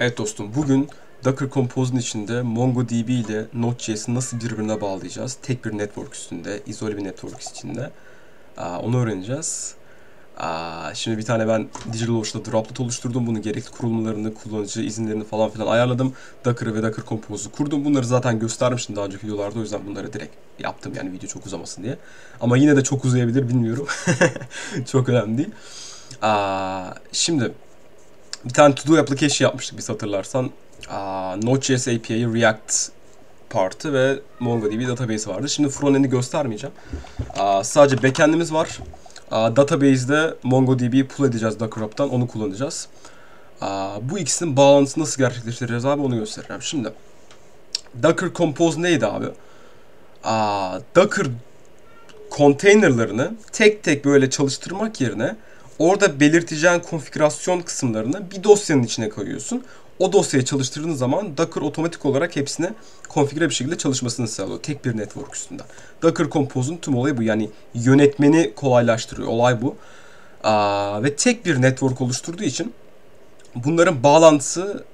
Evet dostum, bugün Docker Compose'un içinde MongoDB ile Node.js'i nasıl birbirine bağlayacağız? Tek bir network üstünde, izole bir network içinde. Onu öğreneceğiz. Şimdi bir tane ben DigitalOcean'da droplet oluşturdum. Bunun gerekli kurulumlarını, kullanıcı izinlerini falan filan ayarladım. Docker'ı ve Docker Compose'u kurdum. Bunları zaten göstermiştim daha önceki videolarda. O yüzden bunları direkt yaptım, yani video çok uzamasın diye. Ama yine de çok uzayabilir, bilmiyorum. Çok önemli değil. Şimdi bir tane to-do application yapmıştık biz, hatırlarsan. Node.js API'yi, React partı ve MongoDB database vardı. Şimdi frontend'i göstermeyeceğim. Sadece backend'imiz var. Database'de MongoDB'yi pull edeceğiz Docker Hub'tan, onu kullanacağız. Bu ikisinin bağlantısını nasıl gerçekleştireceğiz abi, onu göstereceğim. Şimdi Docker Compose neydi abi? Docker konteynerlarını tek tek böyle çalıştırmak yerine orada belirteceğin konfigürasyon kısımlarını bir dosyanın içine koyuyorsun. O dosyayı çalıştırdığın zaman Docker otomatik olarak hepsine konfigüre bir şekilde çalışmasını sağlıyor. Tek bir network üstünden. Docker Compose'un tüm olayı bu. Yani yönetmeni kolaylaştırıyor. Olay bu. Ve tek bir network oluşturduğu için bunların bağlantısı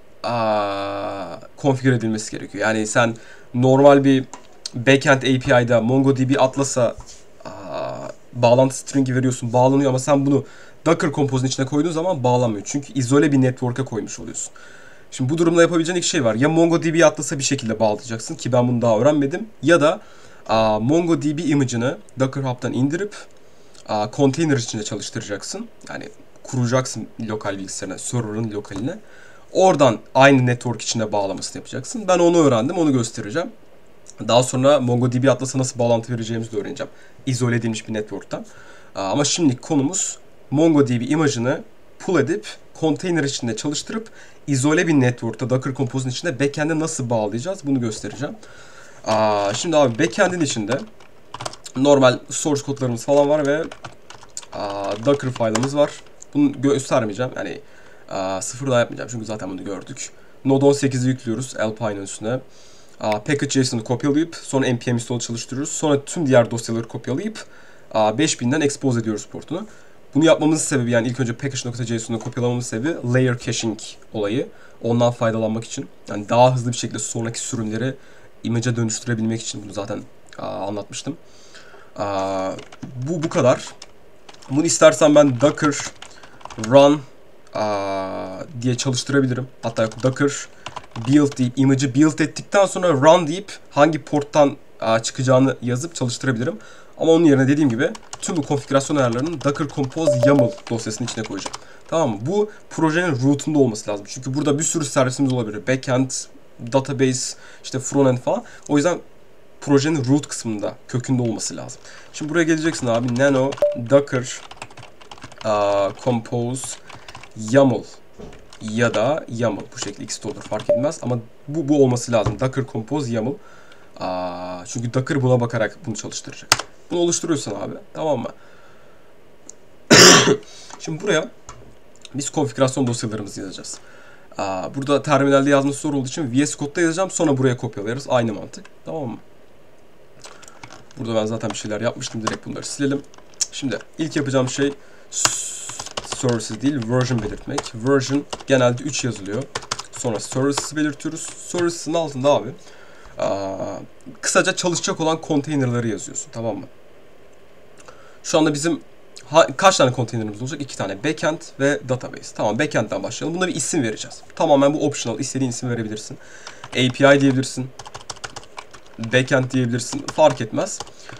konfigüre edilmesi gerekiyor. Yani sen normal bir backend API'da MongoDB Atlas'a bağlantı string'i veriyorsun, bağlanıyor, ama sen bunu Docker Compose'un içine koyduğun zaman bağlanmıyor. Çünkü izole bir network'a koymuş oluyorsun. Şimdi bu durumda yapabileceğin iki şey var. Ya MongoDB Atlas'a bir şekilde bağlayacaksın, ki ben bunu daha öğrenmedim. Ya da MongoDB image'ını Docker Hub'tan indirip container içinde çalıştıracaksın. Yani kuracaksın lokal bilgisayarına, server'ın lokaline. Oradan aynı network içinde bağlamasını yapacaksın. Ben onu öğrendim, onu göstereceğim. Daha sonra MongoDB Atlas'a nasıl bağlantı vereceğimizi de öğreneceğim. İzole edilmiş bir network'tan. Ama şimdilik konumuz MongoDB imajını pull edip container içinde çalıştırıp izole bir network'ta Docker Compose'un içinde backend'e nasıl bağlayacağız, bunu göstereceğim. Şimdi abi backend'in içinde normal source kodlarımız falan var ve Docker file'ımız var. Bunu göstermeyeceğim. Yani sıfırdan yapmayacağım çünkü zaten bunu gördük. Node 18'i yüklüyoruz Alpine'ın üstüne. Package.json'u kopyalayıp sonra npm install çalıştırıyoruz. Sonra tüm diğer dosyaları kopyalayıp 5000'den expose ediyoruz portunu. Bunu yapmamızın sebebi, yani ilk önce package.json'u kopyalamamızın sebebi layer caching olayı. Ondan faydalanmak için. Yani daha hızlı bir şekilde sonraki sürümleri image'a dönüştürebilmek için bunu zaten anlatmıştım. Bu kadar. Bunu istersen ben Docker run diye çalıştırabilirim. Hatta Docker build deyip image'ı build ettikten sonra run deyip hangi porttan çıkacağını yazıp çalıştırabilirim. Ama onun yerine dediğim gibi tüm bu konfigürasyon ayarlarını Docker Compose YAML dosyasının içine koyacağım. Tamam mı? Bu projenin root'unda olması lazım. Çünkü burada bir sürü servisimiz olabilir. Backend, database, işte frontend falan. O yüzden projenin root kısmında, kökünde olması lazım. Şimdi buraya geleceksin abi. Nano Docker Compose YAML ya da YAML, bu şekilde ikisi de olur, fark etmez, ama bu olması lazım. Docker Compose YAML. Çünkü Docker buna bakarak bunu çalıştıracak. Bunu oluşturuyorsun abi, tamam mı? Şimdi buraya biz konfigürasyon dosyalarımızı yazacağız. Burada terminalde yazması zor olduğu için VS Code'da yazacağım, sonra buraya kopyalarız. Aynı mantık, tamam mı? Burada ben zaten bir şeyler yapmıştım, direkt bunları silelim. Şimdi ilk yapacağım şey services değil, version belirtmek. Version genelde 3 yazılıyor. Sonra services'ı belirtiyoruz. Services'ın altında abi kısaca çalışacak olan konteynerları yazıyorsun, tamam mı? Şu anda bizim kaç tane konteynerimiz olacak? 2 tane. Backend ve database. Tamam, backend'den başlayalım. Buna bir isim vereceğiz. Tamamen bu optional. İstediğin isim verebilirsin. API diyebilirsin. Backend diyebilirsin. Fark etmez.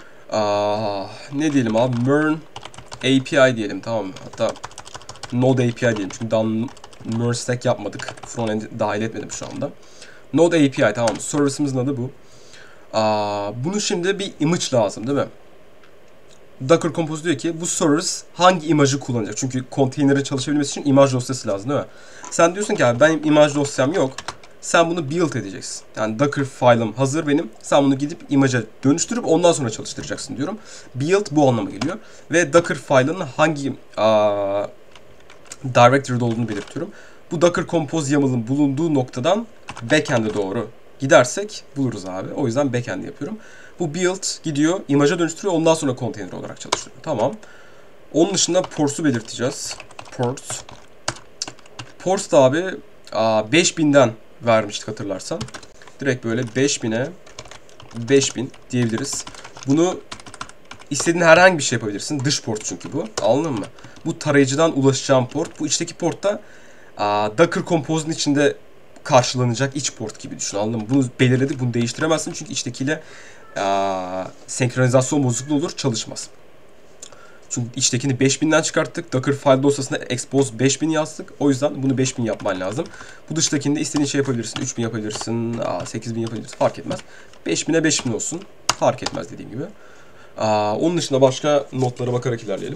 Ne diyelim abi? Mern API diyelim, tamam mı? Hatta Node API diyelim. Çünkü daha merge stack yapmadık. Frontend dahil etmedim şu anda. Node API, tamam mı? Service'imizin adı bu. Bunu şimdi bir image lazım, değil mi? Docker Compose diyor ki bu service hangi imajı kullanacak? Çünkü konteynerin çalışabilmesi için imaj dosyası lazım, değil mi? Sen diyorsun ki abi benim imaj dosyam yok. Sen bunu build edeceksin. Yani Docker file'ım hazır benim. Sen bunu gidip imaja dönüştürüp ondan sonra çalıştıracaksın diyorum. Build bu anlama geliyor. Ve Docker file'ının hangi directory'de olduğunu belirtiyorum. Bu Docker Compose YAML'ın bulunduğu noktadan backend'e doğru gidersek buluruz abi. O yüzden backend yapıyorum. Bu build gidiyor, imaja dönüştürüyor, ondan sonra konteyner olarak çalıştırıyor. Tamam. Onun dışında ports'u belirteceğiz. Ports da abi 5000'den vermiştik hatırlarsan. Direkt böyle 5000'e 5000 diyebiliriz. Bunu istediğin herhangi bir şey yapabilirsin. Dış port çünkü bu. Anladın mı? Bu tarayıcıdan ulaşacağım port. Bu içteki portta Docker Compose'un içinde karşılanacak iç port gibi düşün. Anladın mı? Bunu belirledik. Bunu değiştiremezsin çünkü içtekiyle senkronizasyon bozukluğu olur. Çalışmaz. Çünkü içtekini 5000'den çıkarttık. Docker file dosyasına expose 5000 yazdık. O yüzden bunu 5000 yapman lazım. Bu dıştakini de istediğin şey yapabilirsin. 3000 yapabilirsin. 8000 yapabilirsin. Fark etmez. 5000'e 5000 olsun. Fark etmez dediğim gibi. Onun dışında başka notlara bakarak ilerleyelim.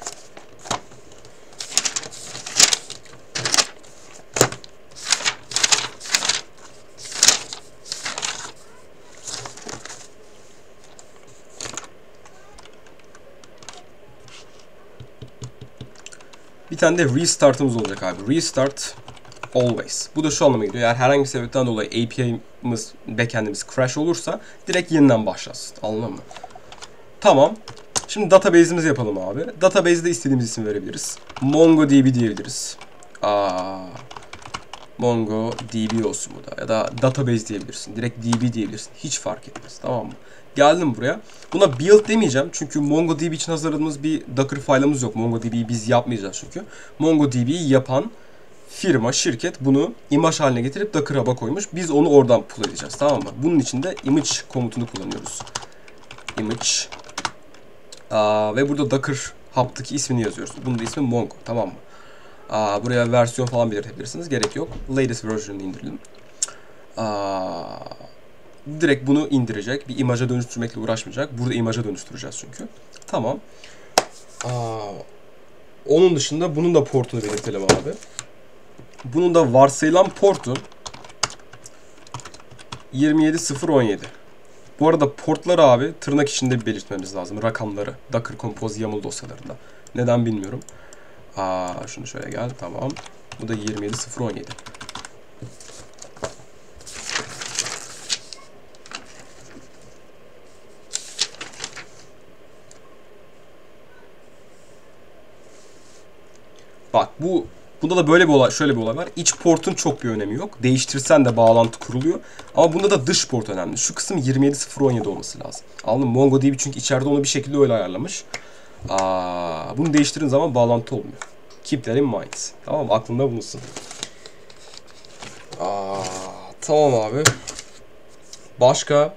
Bir tane de restart'ımız olacak abi. Restart always. Bu da şu anlama geliyor. Eğer herhangi bir sebepten dolayı API'miz, backend'imiz crash olursa direkt yeniden başlasın. Anladın mı? Tamam. Şimdi database'imizi yapalım abi. Database'de istediğimiz isim verebiliriz. MongoDB diyebiliriz. MongoDB olsun bu da. Ya da database diyebilirsin. Direkt DB diyebilirsin. Hiç fark etmez. Tamam mı? Geldim buraya. Buna build demeyeceğim. Çünkü MongoDB için hazırladığımız bir Docker file'ımız yok. MongoDB'yi biz yapmayacağız çünkü. MongoDB'yi yapan firma, şirket bunu imaj haline getirip Docker Hub'a koymuş. Biz onu oradan pull edeceğiz. Tamam mı? Bunun için de image komutunu kullanıyoruz. Image. Ve burada Docker Hub'daki ismini yazıyoruz. Bunun da ismi Mongo. Tamam mı? Buraya versiyon falan belirtebilirsiniz. Gerek yok. Latest version'ını indirelim. Direkt bunu indirecek. Bir imaja dönüştürmekle uğraşmayacak. Burada imaja dönüştüreceğiz çünkü. Tamam. Onun dışında bunun da portunu belirtelim abi. Bunun da varsayılan portu 27017. Bu arada portları abi tırnak içinde belirtmemiz lazım. Rakamları. Docker Compose YAML dosyalarında. Neden bilmiyorum. Şunu şöyle gel. Tamam. Bu da 27017. Bak bunda da böyle bir olay, şöyle bir olay var. İç portun çok bir önemi yok. Değiştirsen de bağlantı kuruluyor. Ama bunda da dış port önemli. Şu kısım 27017 olması lazım. Anladın mı? MongoDB çünkü içeride onu bir şekilde öyle ayarlamış. Bunu değiştirdiğin zaman bağlantı olmuyor. Keep that in mind. Tamam mı? Aklında bulunsun. Tamam abi. Başka?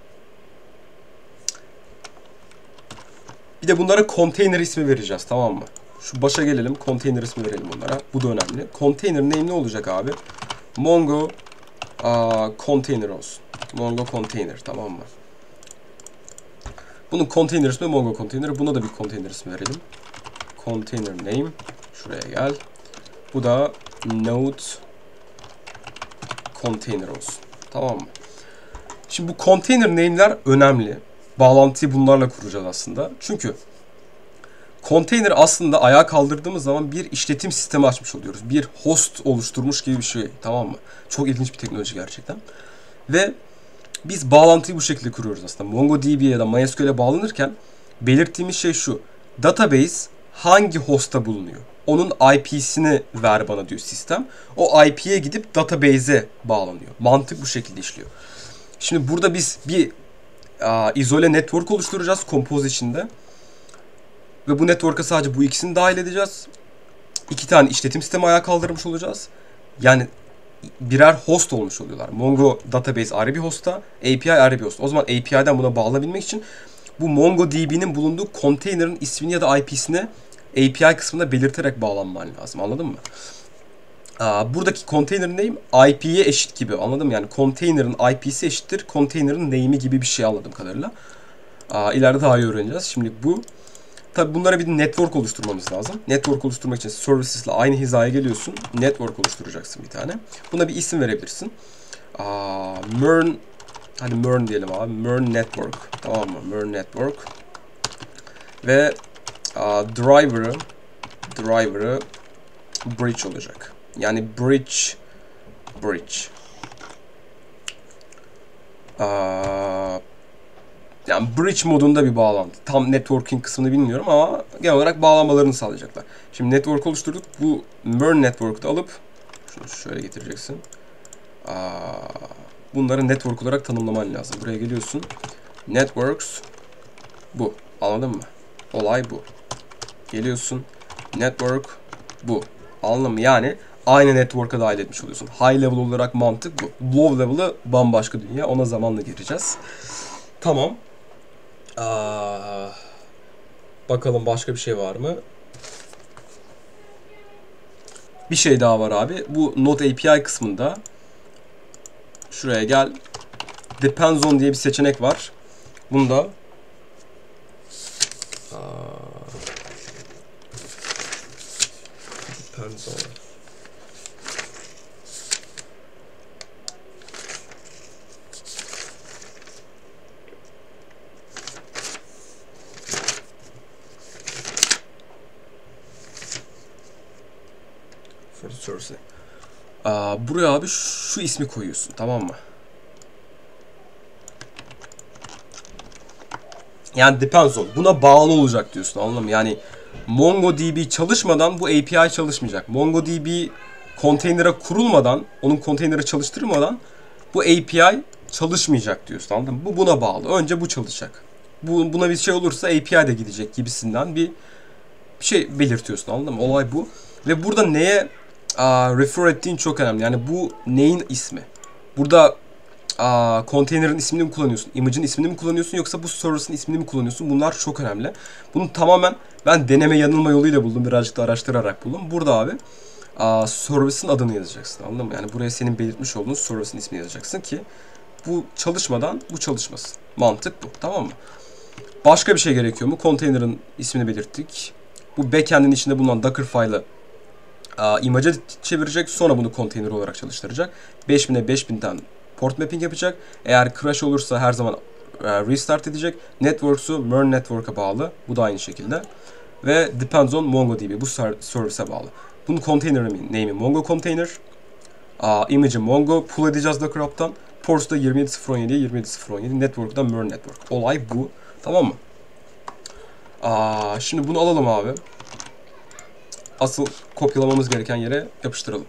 Bir de bunlara container ismi vereceğiz. Tamam mı? Şu başa gelelim. Container ismi verelim bunlara. Bu da önemli. Container name ne olacak abi? Mongo container olsun. Mongo container. Tamam mı? Bunun container ismi Mongo container. Buna da bir container ismi verelim. Container name. Şuraya gel. Bu da node container olsun. Tamam mı? Şimdi bu container name'ler önemli. Bağlantıyı bunlarla kuracağız aslında. Çünkü container aslında ayağa kaldırdığımız zaman bir işletim sistemi açmış oluyoruz. Bir host oluşturmuş gibi bir şey. Tamam mı? Çok ilginç bir teknoloji gerçekten. Ve biz bağlantıyı bu şekilde kuruyoruz aslında. MongoDB ya da MySQL'e bağlanırken belirttiğimiz şey şu. Database hangi host'ta bulunuyor? Onun IP'sini ver bana diyor sistem. O IP'ye gidip database'e bağlanıyor. Mantık bu şekilde işliyor. Şimdi burada biz bir izole network oluşturacağız Compose içinde. Ve bu network'a sadece bu ikisini dahil edeceğiz. 2 tane işletim sistemi ayağa kaldırmış olacağız. Yani birer host olmuş oluyorlar. Mongo Database ayrı bir host'a, API ayrı bir host. O zaman API'den buna bağlanabilmek için bu MongoDB'nin bulunduğu container'ın ismini ya da IP'sini API kısmında belirterek bağlanman lazım. Anladın mı? Buradaki container name IP'ye eşit gibi. Anladın mı? Yani container'ın IP'si eşittir container'ın name'i gibi bir şey anladığım kadarıyla. İleride daha iyi öğreneceğiz. Şimdi bu tabi bunlara bir network oluşturmamız lazım. Network oluşturmak için services'le aynı hizaya geliyorsun. Network oluşturacaksın bir tane. Buna bir isim verebilirsin. Mern, hadi Mern diyelim abi. Mern Network. Tamam mı? Mern Network. Ve driver'ı bridge olacak. Yani bridge. Yani bridge modunda bir bağlantı. Tam networking kısmını bilmiyorum ama genel olarak bağlanmalarını sağlayacaklar. Şimdi network oluşturduk. Bu Mern Network'ı alıp Şunu şöyle getireceksin. Bunları network olarak tanımlaman lazım. Buraya geliyorsun. Networks bu. Anladın mı? Olay bu. Geliyorsun. Network bu. Anladın mı? Yani aynı network'a dahil etmiş oluyorsun. High level olarak mantık bu. Low level'ı bambaşka dünya. Ona zamanla gireceğiz. Tamam. Bakalım başka bir şey var mı? Bir şey daha var abi. Bu Node API kısmında şuraya gel. Depends on diye bir seçenek var. Bunda depends on. Buraya abi şu ismi koyuyorsun, tamam mı? Yani depends on. Buna bağlı olacak diyorsun, anladın mı? Yani MongoDB çalışmadan bu API çalışmayacak. MongoDB konteynere kurulmadan, onun konteyneri çalıştırmadan bu API çalışmayacak diyorsun, anladın mı? Bu buna bağlı. Önce bu çalışacak. Buna bir şey olursa API de gidecek gibisinden bir şey belirtiyorsun, anladın mı? Olay bu. Ve burada neye refer ettiğin çok önemli. Yani bu neyin ismi? Burada konteynerin ismini mi kullanıyorsun? Image'in ismini mi kullanıyorsun? Yoksa bu service'ın ismini mi kullanıyorsun? Bunlar çok önemli. Bunu tamamen ben deneme yanılma yoluyla buldum. Birazcık da araştırarak buldum. Burada abi service'in adını yazacaksın. Anladın mı? Yani buraya senin belirtmiş olduğun service'in ismini yazacaksın ki bu çalışmadan bu çalışmasın. Mantık bu. Tamam mı? Başka bir şey gerekiyor mu? Konteynerin ismini belirttik. Bu backend'in içinde bulunan Docker file'ı image'e çevirecek. Sonra bunu konteyner olarak çalıştıracak. 5000'e 5000'den port mapping yapacak. Eğer crash olursa her zaman restart edecek. Networks'u MERN Network'a bağlı. Bu da aynı şekilde. Ve depends on MongoDB. Bu service'e bağlı. Bunun container name'i Mongo Container. Image'i Mongo. Pull edeceğiz Docker Hub'tan. Ports'ta 27017'ye 27017. Network'da MERN Network. Olay bu. Tamam mı? Şimdi bunu alalım abi. Asıl kopyalamamız gereken yere yapıştıralım.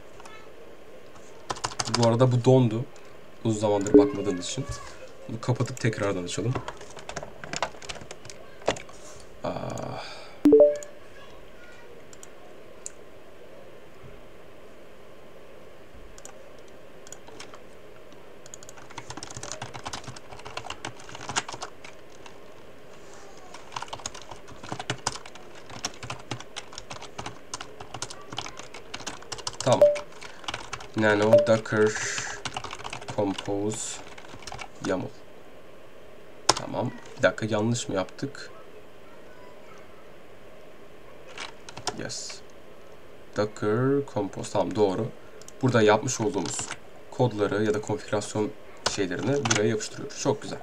Bu arada bu dondu. Uzun zamandır bakmadığımız için. Bunu kapatıp tekrardan açalım. Tamam. Nano Docker Compose YAML. Tamam. Bir dakika, yanlış mı yaptık? Yes. Docker Compose. Tamam, doğru. Burada yapmış olduğumuz kodları ya da konfigürasyon şeylerini buraya yapıştırıyoruz. Çok güzel.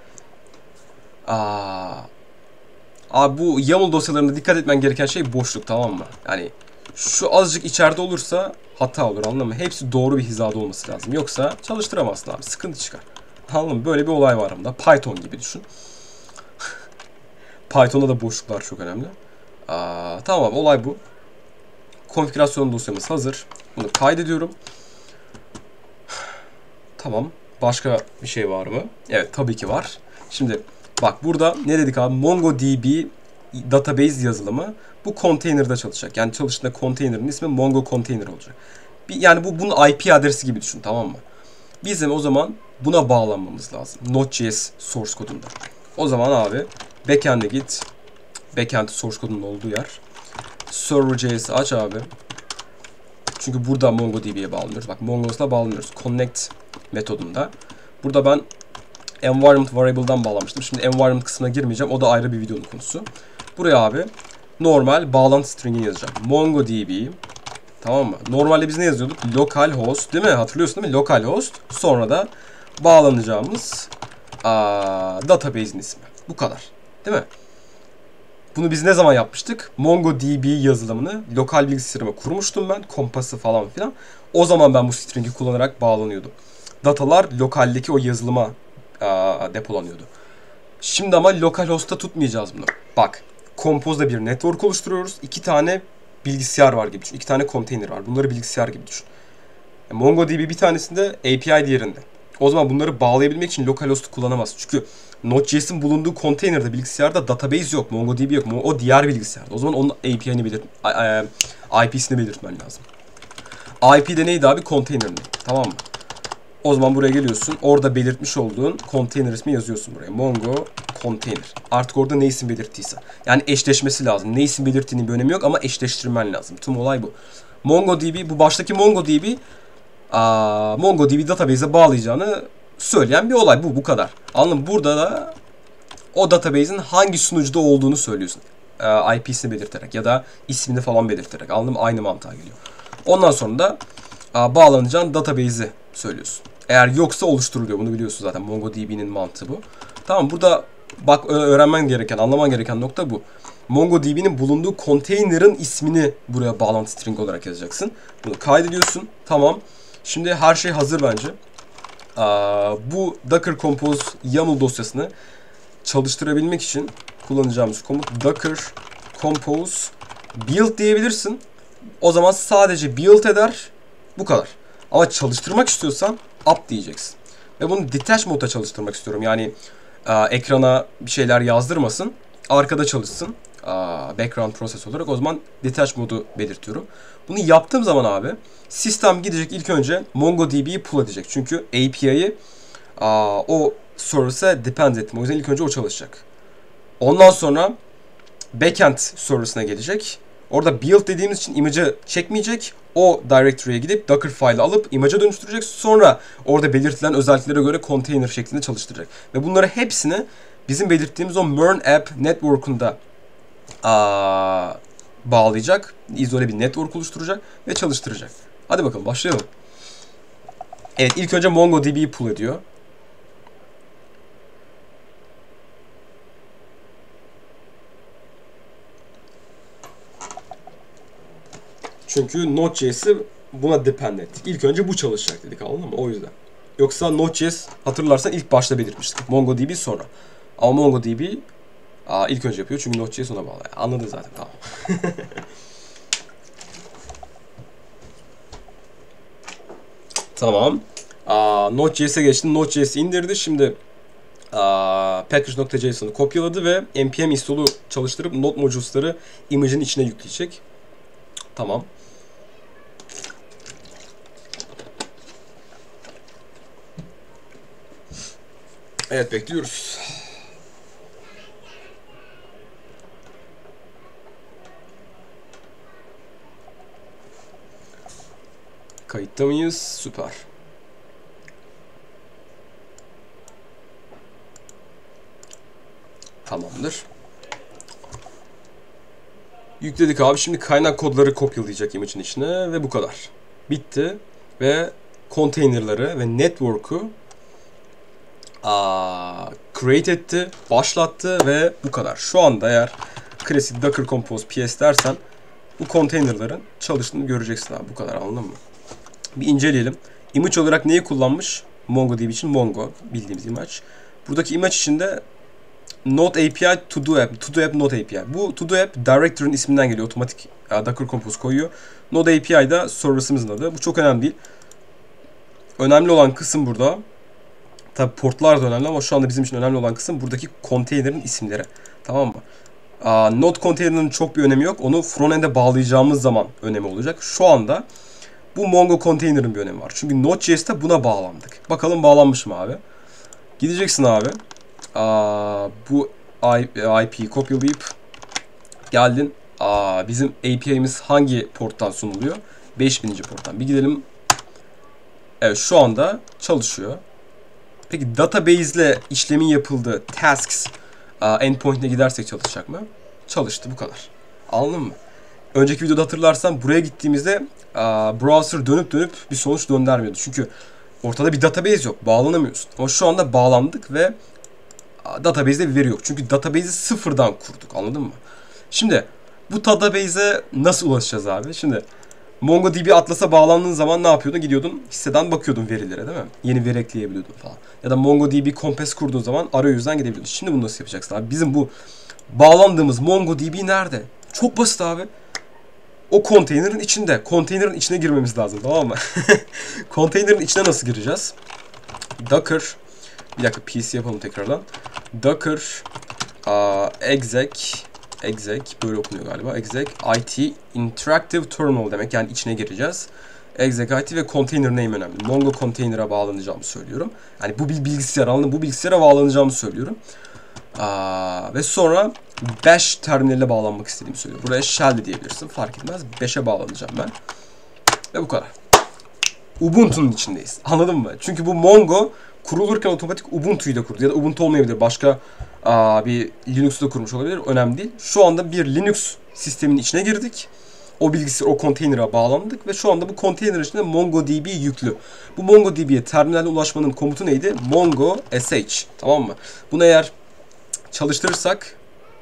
Abi bu YAML dosyalarında dikkat etmen gereken şey boşluk, tamam mı? Yani şu azıcık içeride olursa hata olur, anladın mı? Hepsi doğru bir hizada olması lazım. Yoksa çalıştıramazsın abi. Sıkıntı çıkar. Anladın mı? Böyle bir olay var bunda. Python gibi düşün. Python'da da boşluklar çok önemli. Tamam abi, olay bu. Konfigürasyon dosyamız hazır. Bunu kaydediyorum. Tamam. Başka bir şey var mı? Evet, tabii ki var. Şimdi bak, burada ne dedik abi? MongoDB database yazılımı bu container'da çalışacak. Yani çalıştığında container'ın ismi Mongo Container olacak. Yani bunun IP adresi gibi düşün, tamam mı? Bizim o zaman buna bağlanmamız lazım. Node.js source kodunda. O zaman abi backend'e git. Backend source kodunun olduğu yer. Server.js'i aç abi. Çünkü burada MongoDB'ye bağlanıyoruz. Bak, Mongos'la bağlanıyoruz. Connect metodunda. Burada ben environment variable'dan bağlamıştım. Şimdi environment kısmına girmeyeceğim. O da ayrı bir videonun konusu. Buraya abi normal bağlantı string'ini yazacağım. MongoDB. Tamam mı? Normalde biz ne yazıyorduk? Localhost, değil mi? Hatırlıyorsun değil mi? Localhost. Sonra da bağlanacağımız database'in ismi. Bu kadar. Değil mi? Bunu biz ne zaman yapmıştık? MongoDB yazılımını lokal bilgisayarıma kurmuştum ben. Kompası falan filan. O zaman ben bu string'i kullanarak bağlanıyordum. Datalar lokaldeki o yazılıma depolanıyordu. Şimdi ama localhost'ta tutmayacağız bunu. Bak, Compose'da bir network oluşturuyoruz. 2 tane bilgisayar var gibi düşün. 2 tane konteyner var. Bunları bilgisayar gibi düşün. MongoDB bir tanesinde, API diğerinde. O zaman bunları bağlayabilmek için localhost'u kullanamaz. Çünkü Node.js'in bulunduğu konteynerda, bilgisayarda database yok, MongoDB yok. O diğer bilgisayarda. O zaman onun API'ni IP'sini belirtmen lazım. IP de neydi abi? Konteyner name. Tamam mı? O zaman buraya geliyorsun. Orada belirtmiş olduğun konteyner ismi yazıyorsun buraya. Mongo container. Artık orada ne isim belirttiyse. Yani eşleşmesi lazım. Ne isim belirttiğinin bir önemi yok ama eşleştirmen lazım. Tüm olay bu. MongoDB, bu baştaki MongoDB MongoDB database'e bağlayacağını söyleyen bir olay. Bu kadar. Anladın mı? Burada da o database'in hangi sunucuda olduğunu söylüyorsun. IP'sini belirterek ya da ismini falan belirterek. Anladın mı? Aynı mantığa geliyor. Ondan sonra da bağlanacağın database'i söylüyorsun. Eğer yoksa oluşturuluyor. Bunu biliyorsun zaten. MongoDB'nin mantığı bu. Tamam, burada bak, öğrenmen gereken, anlaman gereken nokta bu. MongoDB'nin bulunduğu konteynerin ismini buraya bağlantı string olarak yazacaksın. Bunu kaydediyorsun. Tamam. Şimdi her şey hazır bence. Bu Docker Compose YAML dosyasını çalıştırabilmek için kullanacağımız komut Docker Compose build diyebilirsin. O zaman sadece build eder. Bu kadar. Ama çalıştırmak istiyorsan up diyeceksin. Ve bunu detach modda çalıştırmak istiyorum. Yani ekrana bir şeyler yazdırmasın. Arkada çalışsın. Background process olarak. O zaman detach modu belirtiyorum. Bunu yaptığım zaman abi sistem gidecek, ilk önce MongoDB'yi pull edecek. Çünkü API'yi o service'e depend ettim. O yüzden ilk önce o çalışacak. Ondan sonra backend service'ine gelecek. Orada build dediğimiz için image'ı çekmeyecek. O directory'e gidip Docker file'ı alıp image'a dönüştürecek. Sonra orada belirtilen özelliklere göre container şeklinde çalıştıracak. Ve bunları hepsini bizim belirttiğimiz o MERN app network'unda bağlayacak. İzole bir network oluşturacak ve çalıştıracak. Hadi bakalım başlayalım. Evet, ilk önce MongoDB'yi pull ediyor. Çünkü Node.js'i buna depend ettik. İlk önce bu çalışacak dedik, anladın mı? O yüzden. Yoksa Node.js hatırlarsan ilk başta belirtmiştik. MongoDB sonra. Ama MongoDB ilk önce yapıyor çünkü Node.js ona bağlı. Anladın zaten, tamam. Tamam. Node.js'e geçti. Node.js'i indirdi. Şimdi package.json'u kopyaladı ve npm install'u çalıştırıp Node modules'ları image'in içine yükleyecek. Tamam. Evet, bekliyoruz. Kayıtta mıyız? Süper. Tamamdır. Yükledik abi. Şimdi kaynak kodları kopyalayacak image'in içine ve bu kadar. Bitti. Ve container'ları ve network'u create etti, başlattı ve bu kadar. Şu anda eğer klasik Docker Compose PS dersen bu container'ların çalıştığını göreceksin abi. Bu kadar, anladın mı? Bir inceleyelim. Image olarak neyi kullanmış? MongoDB için Mongo bildiğimiz image. Buradaki image içinde Node API, To-Do App, To-Do App, Node API. Bu To-Do App directory'nin isminden geliyor. Otomatik Docker Compose koyuyor. Node API da service'ımızın adı. Bu çok önemli değil. Önemli olan kısım burada. Tabi portlar da önemli ama şu anda bizim için önemli olan kısım buradaki konteynerin isimleri. Tamam mı? Node konteynerinin çok bir önemi yok. Onu frontend'e bağlayacağımız zaman önemi olacak. Şu anda bu Mongo konteynerin bir önemi var. Çünkü Node.js'te buna bağlandık. Bakalım bağlanmış mı abi? Gideceksin abi. Bu IP'yi kopyalayıp geldin. Bizim API'miz hangi porttan sunuluyor? 5000. porttan. Bir gidelim. Evet, şu anda çalışıyor. Peki database ile işlemin yapıldığı tasks endpoint'e gidersek çalışacak mı? Çalıştı, bu kadar. Anladın mı? Önceki videoda hatırlarsan buraya gittiğimizde browser dönüp bir sonuç göndermiyordu. Çünkü ortada bir database yok. Bağlanamıyorsun. Ama şu anda bağlandık ve database'de bir veri yok. Çünkü database'i sıfırdan kurduk. Anladın mı? Şimdi bu database'e nasıl ulaşacağız abi? Şimdi MongoDB Atlas'a bağlandığın zaman ne yapıyordun? Gidiyordun hisseden bakıyordun verilere, değil mi? Yeni veri ekleyebiliyordun falan. Ya da MongoDB Compass kurduğun zaman arayüzden gidebiliyordun. Şimdi bunu nasıl yapacaksın abi? Bizim bu bağlandığımız MongoDB nerede? Çok basit abi. o konteynerin içinde. Konteynerin içine girmemiz lazım, tamam mı? Konteynerin içine nasıl gireceğiz? Docker, bir dakika PC yapalım tekrardan. Docker exec böyle okunuyor galiba. Exec it interactive terminal demek, yani içine gireceğiz. Exec it ve container name önemli. Mongo container'a bağlanacağımı söylüyorum. Yani bu bir bilgisayar, anladın, bu bilgisayara bağlanacağımı söylüyorum. Ve sonra bash terminaline bağlanmak istediğimi söylüyorum. Buraya shell de diyebilirsin, fark etmez. Bash'e bağlanacağım ben. Ve bu kadar. Ubuntu'nun içindeyiz. Anladın mı? Çünkü bu Mongo kurulurken otomatik Ubuntu'yu da kurdu. Ya da Ubuntu olmayabilir. Başka bir Linux'u da kurmuş olabilir. Önemli değil. Şu anda bir Linux sistemin içine girdik. O bilgisayar, o konteyner'a bağlandık ve şu anda bu konteyner içinde MongoDB yüklü. Bu MongoDB'ye terminale ulaşmanın komutu neydi? Mongo sh. Tamam mı? Bunu eğer çalıştırırsak,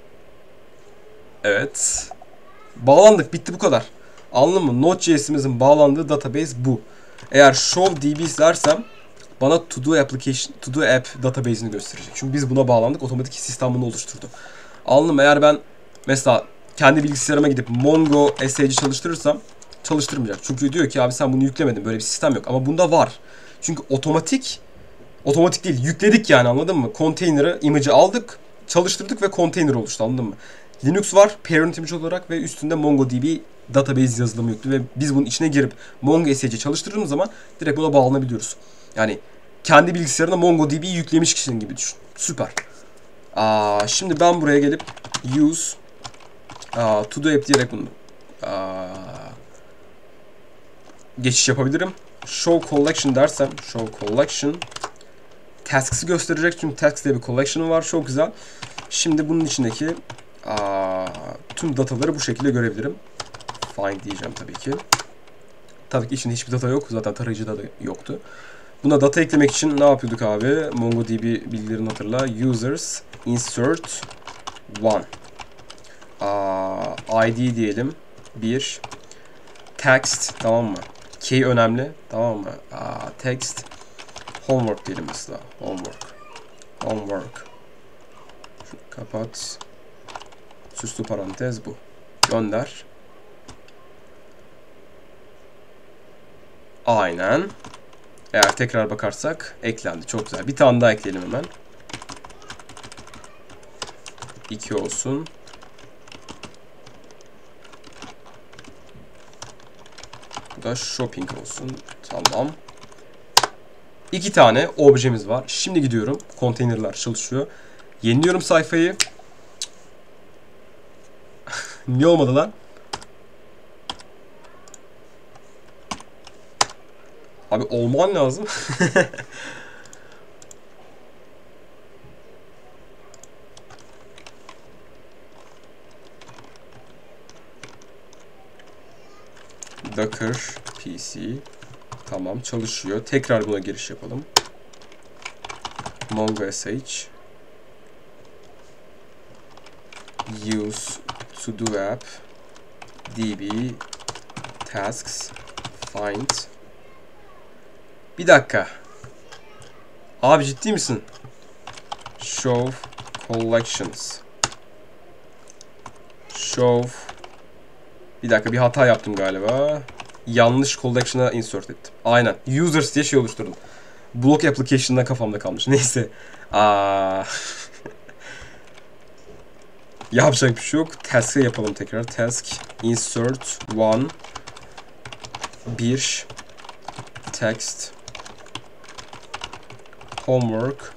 evet, bağlandık, bitti, bu kadar. Anladın mı? Node.js'imizin bağlandığı database bu. Eğer show db dersem bana to do app database'ini gösterecek. Çünkü biz buna bağlandık. Otomatik sistem bunu oluşturdu. Anladın mı? Eğer ben mesela kendi bilgisayarıma gidip Mongo sh'i çalıştırırsam çalıştırmayacak. Çünkü diyor ki abi sen bunu yüklemedin. Böyle bir sistem yok. Ama bunda var. Çünkü otomatik değil. Yükledik yani, anladın mı? Container'ı, image'ı aldık, çalıştırdık ve container oluştu, anladın mı? Linux var parent image olarak ve üstünde MongoDB database yazılımı yüklü ve biz bunun içine girip Mongo sh'i çalıştırdığımız zaman direkt buna bağlanabiliyoruz. Yani kendi bilgisayarına MongoDB yüklemiş kişinin gibi düşün. Süper. Şimdi ben buraya gelip use to do app diyerek bunu geçiş yapabilirim. Show collection dersem, show collection tasks'ı gösterecek çünkü tasks diye bir collection'ı var. Çok güzel. Şimdi bunun içindeki tüm dataları bu şekilde görebilirim. Find diyeceğim tabii ki. Tabii ki içinde hiçbir data yok. Zaten tarayıcıda da yoktu. Buna data eklemek için ne yapıyorduk abi? MongoDB bilgilerini hatırla. Users insert one. ID diyelim. 1. Text, tamam mı? Key önemli, tamam mı? Text. Homework diyelim mesela. Homework. Şunu kapat. Süslü parantez bu. Gönder. Aynen. Eğer tekrar bakarsak eklendi. Çok güzel. Bir tane daha ekleyelim hemen. 2 olsun. Bu da shopping olsun. Tamam. 2 tane objemiz var. Şimdi gidiyorum. Konteynerler çalışıyor. Yeniliyorum sayfayı. Niye olmadı lan? Abi olman lazım. Docker PC. Tamam, çalışıyor. Tekrar buna giriş yapalım. Mongo sh. Use to do app. db tasks find. Bir dakika. Abi ciddi misin? Show collections. Show. Bir dakika, bir hata yaptım galiba. Yanlış collection'a insert ettim. Aynen. Users diye şey oluşturdum. Block application'da kafamda kalmış. Neyse. Yapacak bir şey yok. Task'ı yapalım tekrar. Task insert one 1 text homework.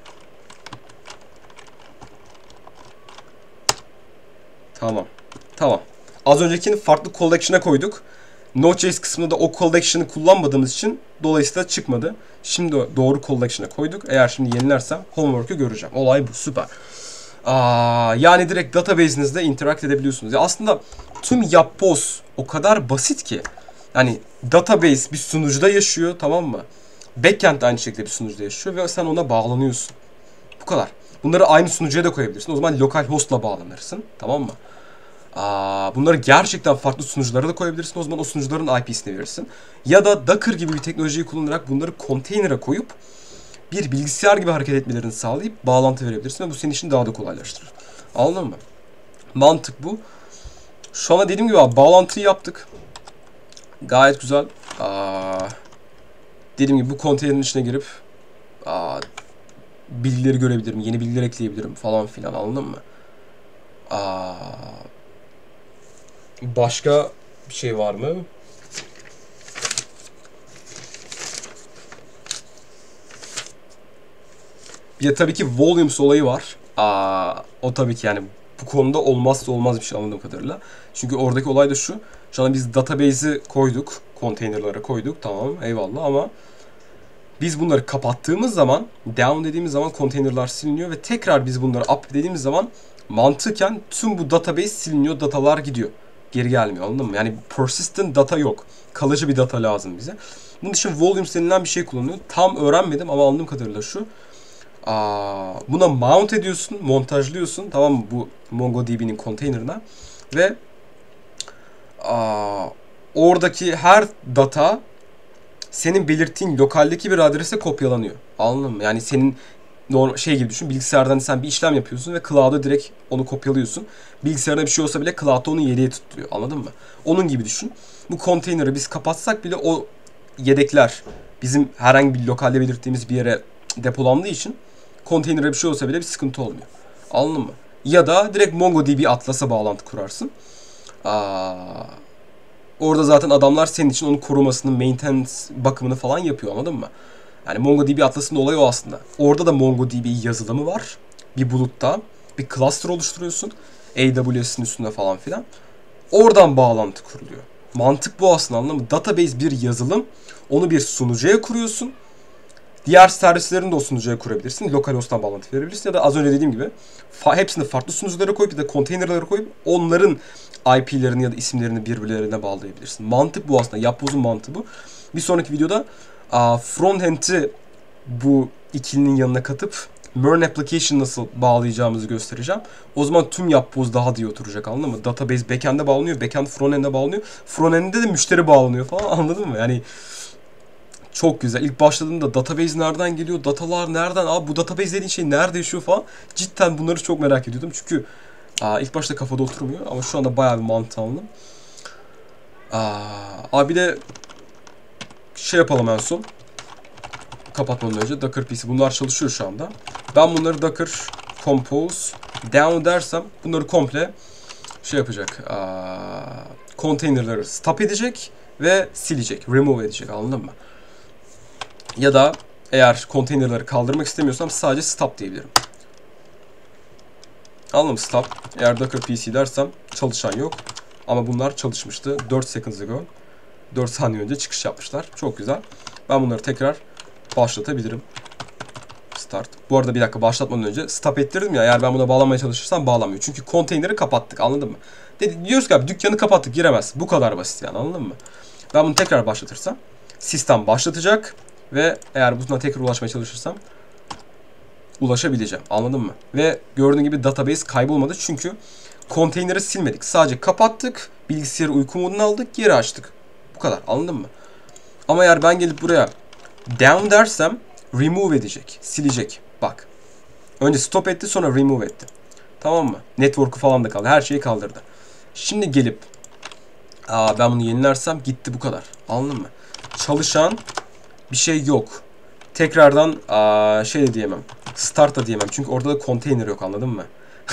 Tamam. Az öncekini farklı collection'a koyduk. Node.js kısmında da o collection'ı kullanmadığımız için dolayısıyla çıkmadı. Şimdi doğru collection'a koyduk. Eğer şimdi yenilersem homework'ü göreceğim. Olay bu. Süper. Yani direkt database'inizle interact edebiliyorsunuz. Ya aslında tüm yapboz o kadar basit ki. Yani database bir sunucuda yaşıyor, tamam mı? Backend de aynı şekilde bir sunucuda yaşıyor ve sen ona bağlanıyorsun. Bu kadar. Bunları aynı sunucuya da koyabilirsin. O zaman localhost'la bağlanırsın. Tamam mı? Bunları gerçekten farklı sunuculara da koyabilirsin. O zaman o sunucuların IP'sini verirsin. Ya da Docker gibi bir teknolojiyi kullanarak bunları konteyner'a koyup bir bilgisayar gibi hareket etmelerini sağlayıp bağlantı verebilirsin ve bu senin için daha da kolaylaştırır. Anladın mı? Mantık bu. Şu anda dediğim gibi abi, bağlantıyı yaptık. Gayet güzel. Dediğim gibi bu konteynerin içine girip bilgileri görebilirim. Yeni bilgiler ekleyebilirim falan filan, anladın mı? Başka bir şey var mı? Bir de tabii ki volumes olayı var. O tabii ki yani bu konuda olmazsa olmaz bir şey anladığım kadarıyla. Çünkü oradaki olay da şu. Şu anda biz database'i koyduk. Konteynerlara koyduk. Tamam, eyvallah, ama biz bunları kapattığımız zaman, down dediğimiz zaman konteynerlar siliniyor ve tekrar biz bunları up dediğimiz zaman mantıken tüm bu database siliniyor, datalar gidiyor. Geri gelmiyor, anladın mı? Yani persistent data yok. Kalıcı bir data lazım bize. Bunun için volumes denilen bir şey kullanılıyor. Tam öğrenmedim ama anladığım kadarıyla şu. Buna mount ediyorsun, montajlıyorsun, tamam mı, bu MongoDB'nin konteynerine ve oradaki her data senin belirttiğin lokaldeki bir adrese kopyalanıyor. Anladın mı? Yani senin normal şey gibi düşün. Bilgisayardan sen bir işlem yapıyorsun ve cloud'a direkt onu kopyalıyorsun. Bilgisayarda bir şey olsa bile cloud'da onu yedeğe tutuyor. Anladın mı? Onun gibi düşün. Bu konteyneri biz kapatsak bile o yedekler bizim herhangi bir lokalde belirttiğimiz bir yere depolandığı için konteynere bir şey olsa bile bir sıkıntı olmuyor. Anladın mı? Ya da direkt MongoDB Atlas'a bağlantı kurarsın. Orada zaten adamlar senin için onun korumasını, maintenance bakımını falan yapıyor, anladın mı? Yani MongoDB Atlas'ın olayı o aslında. Orada da MongoDB yazılımı var. Bir bulutta bir cluster oluşturuyorsun. AWS'in üstünde falan filan. Oradan bağlantı kuruluyor. Mantık bu aslında, anladın mı? Database bir yazılım. Onu bir sunucuya kuruyorsun. Diğer servislerini de o sunucuya kurabilirsin. Localhost'tan bağlantı verebilirsin. Ya da az önce dediğim gibi hepsini farklı sunuculara koyup ya da konteynerlara koyup onların IP'lerini ya da isimlerini birbirlerine bağlayabilirsin. Mantık bu aslında. Yapboz'un mantığı bu. Bir sonraki videoda frontend'i bu ikilinin yanına katıp Mern Application nasıl bağlayacağımızı göstereceğim. O zaman tüm Yapboz daha diye oturacak, anladın mı? Database backend'e bağlanıyor, backend frontend'e bağlanıyor. Frontend'de de müşteri bağlanıyor falan, anladın mı? Yani çok güzel. İlk başladığımda database nereden geliyor, datalar nereden, bu database dediğin şey nerede yaşıyor falan. Cidden bunları çok merak ediyordum. Çünkü ilk başta kafada oturmuyor ama şu anda bayağı bir mantığı anladım. Bir de şey yapalım en son. Kapatmadan önce Docker PC. Bunlar çalışıyor şu anda. Ben bunları Docker Compose down dersem bunları komple şey yapacak. Konteynerleri stop edecek ve silecek. Remove edecek, anladın mı? Ya da eğer konteynerleri kaldırmak istemiyorsam sadece stop diyebilirim. Anladın mı? Stop. Eğer Docker PC dersem çalışan yok. Ama bunlar çalışmıştı. 4 seconds ago. 4 saniye önce çıkış yapmışlar. Çok güzel. Ben bunları tekrar başlatabilirim. Start. Bu arada bir dakika, başlatmadan önce stop ettirdim ya. Eğer ben buna bağlamaya çalışırsam bağlamıyor. Çünkü konteyneri kapattık, anladın mı? Diyoruz ki abi dükkanı kapattık, giremez. Bu kadar basit yani, anladın mı? Ben bunu tekrar başlatırsam sistem başlatacak ve eğer buna tekrar ulaşmaya çalışırsam ulaşabileceğim, anladın mı? Ve gördüğün gibi database kaybolmadı çünkü konteyneri silmedik. Sadece kapattık, bilgisayarı uyku moduna aldık, geri açtık. Bu kadar, anladın mı? Ama eğer ben gelip buraya down dersem remove edecek, silecek. Bak. Önce stop etti, sonra remove etti. Tamam mı? Network'u falan da kaldı. Her şeyi kaldırdı. Şimdi gelip ben bunu yenilersem gitti, bu kadar. Anladın mı? Çalışan bir şey yok. Tekrardan şey de diyemem. Start da diyemem. Çünkü orada da konteyner yok, anladın mı?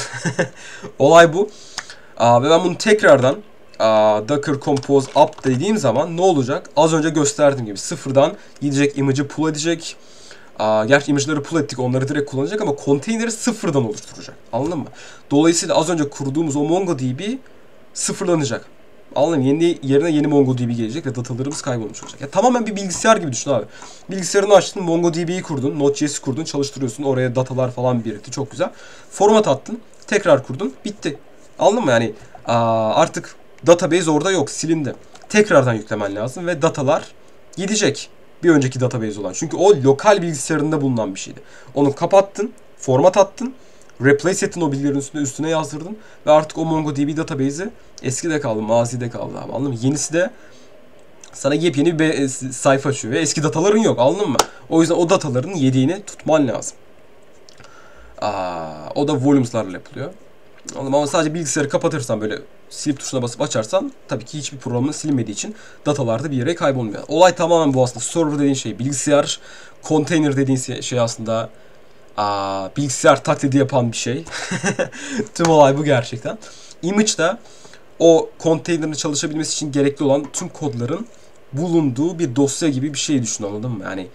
Olay bu. Ve ben bunu tekrardan Docker Compose up dediğim zaman ne olacak? Az önce gösterdiğim gibi sıfırdan gidecek, image'ı pull edecek. Gerçi image'ları pull ettik, onları direkt kullanacak ama konteyneri sıfırdan oluşturacak. Anladın mı? Dolayısıyla az önce kurduğumuz o MongoDB sıfırlanacak. Anladın mı? Yerine yeni MongoDB gelecek ve datalarımız kaybolmuş olacak. Ya tamamen bir bilgisayar gibi düşün abi. Bilgisayarını açtın, MongoDB'yi kurdun, Node.js'i kurdun, çalıştırıyorsun. Oraya datalar falan birikti. Çok güzel. Format attın, tekrar kurdun, bitti. Anladın mı? Yani artık database orada yok, silindi. Tekrardan yüklemen lazım ve datalar gidecek. Bir önceki database olan. Çünkü o lokal bilgisayarında bulunan bir şeydi. Onu kapattın, format attın, replace ettin o bilgilerin üstüne yazdırdın ve artık o MongoDB database'i eskide kaldı, mazide kaldı abi, anladın mı? Yenisi de sana yepyeni bir sayfa açıyor ve eski dataların yok, anladın mı? O yüzden o dataların yediğini tutman lazım. O da volumes'larla yapılıyor. Ama sadece bilgisayarı kapatırsan böyle silip tuşuna basıp açarsan tabii ki hiçbir programın silinmediği için datalarda bir yere kaybolmuyor. Olay tamamen bu aslında. Server dediğin şey bilgisayar, container dediğin şey aslında bilgisayar taklidi yapan bir şey. Tüm olay bu gerçekten. Image da o container'ın çalışabilmesi için gerekli olan tüm kodların bulunduğu bir dosya gibi bir şey düşün, anladın mı? Yani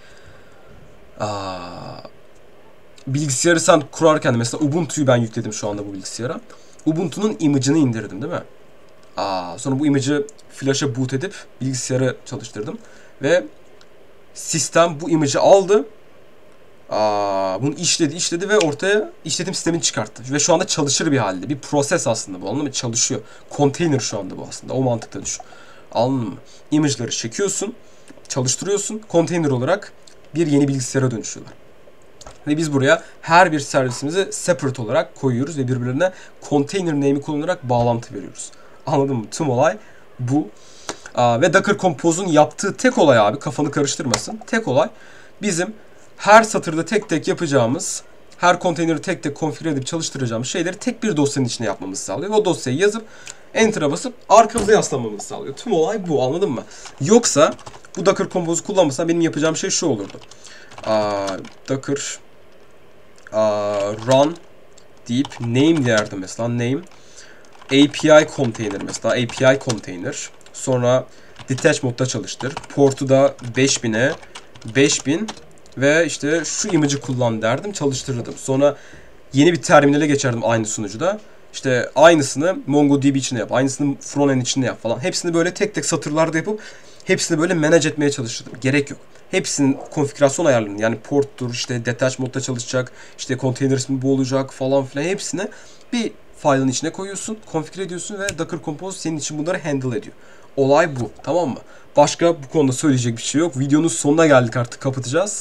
bilgisayarı sen kurarken mesela Ubuntu'yu ben yükledim şu anda bu bilgisayara. Ubuntu'nun image'ını indirdim değil mi? Sonra bu image'ı flash'a boot edip bilgisayarı çalıştırdım. Ve sistem bu image'ı aldı. Bunu işledi ve ortaya işletim sistemini çıkarttı. Ve şu anda çalışır bir halde. Bir proses aslında bu, anladın mı? Çalışıyor. Container şu anda bu aslında. O mantıkta düşün. Anladın mı? Image'ları çekiyorsun, çalıştırıyorsun. Container olarak bir yeni bilgisayara dönüşüyorlar. Ve biz buraya her bir servisimizi separate olarak koyuyoruz ve birbirlerine container name'i kullanarak bağlantı veriyoruz. Anladın mı? Tüm olay bu. Ve Docker Compose'un yaptığı tek olay abi, kafanı karıştırmasın. Tek olay bizim her satırda tek tek yapacağımız, her konteyneri tek tek konfigüre edip çalıştıracağımız şeyleri tek bir dosyanın içine yapmamızı sağlıyor. Ve o dosyayı yazıp Enter'a basıp arkamıza yaslanmamızı sağlıyor. Tüm olay bu, anladın mı? Yoksa bu Docker Compose'u kullanmasam benim yapacağım şey şu olurdu. Docker run deyip name derdim mesela, name API container mesela, API container, sonra detach modda çalıştır, portu da 5000 ve işte şu image'ı kullan derdim, çalıştırırdım. Sonra yeni bir terminale geçerdim aynı sunucuda. İşte aynısını MongoDB içinde yap, aynısını frontend içinde yap falan. Hepsini böyle tek tek satırlarda yapıp hepsini böyle manage etmeye çalıştırdım. Gerek yok. Hepsinin konfigürasyon ayarlarını, yani porttur, işte detach modda çalışacak, işte container ismi bu olacak falan filan, hepsini bir file'ın içine koyuyorsun, konfigüre ediyorsun ve Docker Compose senin için bunları handle ediyor. Olay bu, tamam mı? Başka bu konuda söyleyecek bir şey yok. Videonun sonuna geldik, artık kapatacağız.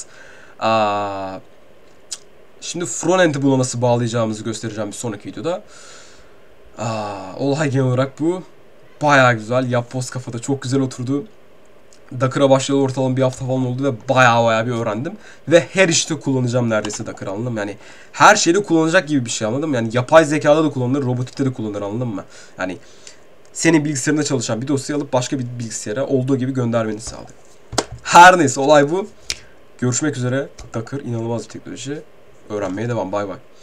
Şimdi frontend'i buna nasıl bağlayacağımızı göstereceğim bir sonraki videoda. Olay genel olarak bu. Bayağı güzel. Yapboz kafada çok güzel oturdu. Docker'a başlayalı ortalama bir hafta falan oldu ve bayağı bir öğrendim. Ve her işte kullanacağım neredeyse Docker'ı, anladın mı? Yani her şeyde kullanacak gibi bir şey, anladın mı? Yani yapay zekada da kullanılır, robotikte de kullanılır, anladın mı? Yani senin bilgisayarında çalışan bir dosyayı alıp başka bir bilgisayara olduğu gibi göndermeni sağlıyor. Her neyse, olay bu. Görüşmek üzere. Docker inanılmaz bir teknoloji. Öğrenmeye devam. Bay bay.